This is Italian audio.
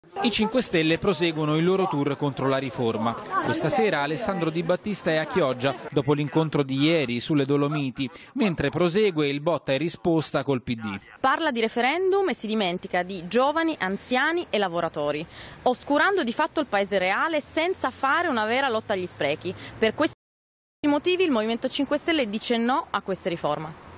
I 5 Stelle proseguono il loro tour contro la riforma. Questa sera Alessandro Di Battista è a Chioggia dopo l'incontro di ieri sulle Dolomiti, mentre prosegue il botta e risposta col PD. Parla di referendum e si dimentica di giovani, anziani e lavoratori, oscurando di fatto il paese reale senza fare una vera lotta agli sprechi. Per questi motivi il Movimento 5 Stelle dice no a questa riforma.